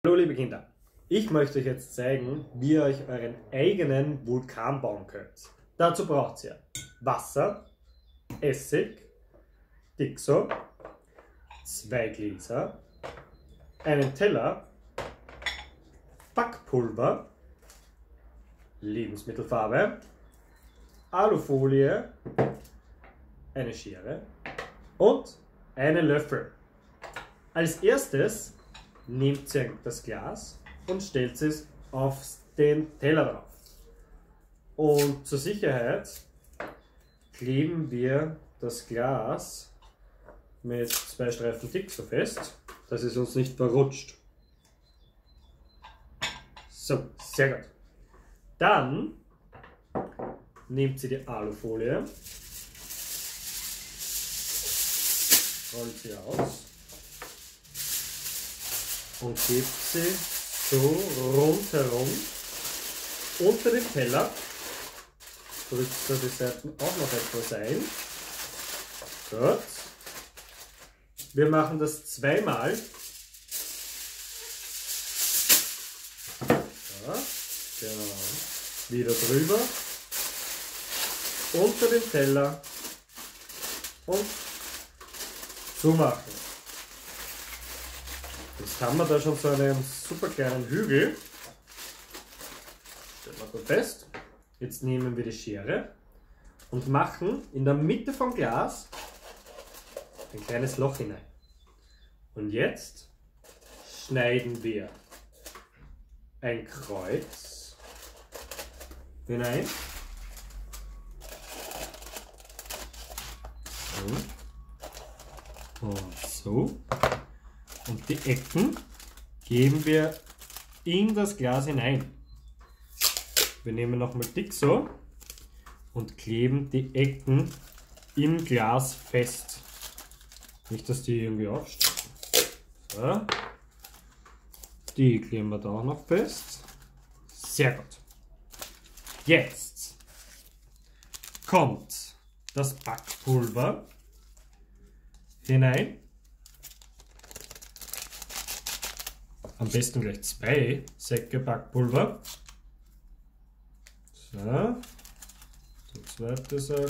Hallo liebe Kinder, ich möchte euch jetzt zeigen, wie ihr euch euren eigenen Vulkan bauen könnt. Dazu braucht ihr Wasser, Essig, Dixo, 2 Gläser, einen Teller, Backpulver, Lebensmittelfarbe, Alufolie, eine Schere und einen Löffel. Als erstes nehmt ihr das Glas und stellt es auf den Teller drauf. Und zur Sicherheit kleben wir das Glas mit 2 Streifen Dixo fest, dass es uns nicht verrutscht. So, sehr gut. Dann nehmt ihr die Alufolie, rollt sie aus und gebt sie so rundherum unter den Teller. Drückt da die Seiten auch noch etwas ein. Gut. Wir machen das zweimal. Ja, genau. Wieder drüber. Unter den Teller. Und zumachen. Jetzt haben wir da schon so einen super kleinen Hügel. Stellen wir da fest. Jetzt nehmen wir die Schere und machen in der Mitte vom Glas ein kleines Loch hinein. Und jetzt schneiden wir ein Kreuz hinein. So. Und so. Und die Ecken geben wir in das Glas hinein. Wir nehmen nochmal Dixo und kleben die Ecken im Glas fest. Nicht, dass die irgendwie aufsteigen. So. Die kleben wir da auch noch fest. Sehr gut. Jetzt kommt das Backpulver hinein. Am besten gleich 2 Säcke Backpulver. So, der zweite Sack.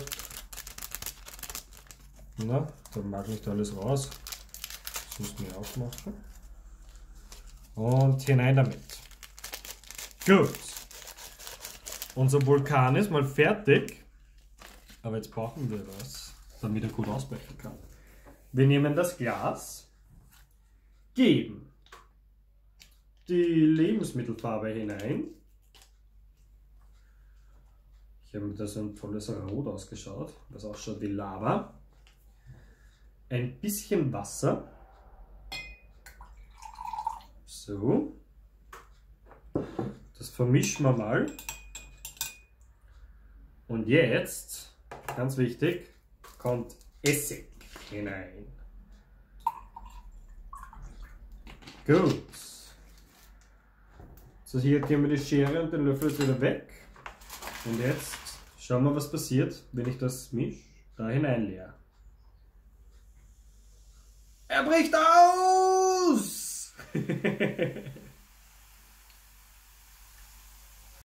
Na, da mag nicht alles raus. Das muss man aufmachen. Und hinein damit. Gut. Unser Vulkan ist mal fertig. Aber jetzt brauchen wir was, damit er gut ausbrechen kann. Wir nehmen das Glas, geben die Lebensmittelfarbe hinein. Ich habe mir da so ein tolles Rot ausgeschaut, das ausschaut wie Lava. Ein bisschen Wasser. So. Das vermischen wir mal. Und jetzt, ganz wichtig, kommt Essig hinein. Gut. So, hier geben wir die Schere und den Löffel wieder weg. Und jetzt schauen wir, was passiert, wenn ich das mische, da hinein leere. Er bricht aus!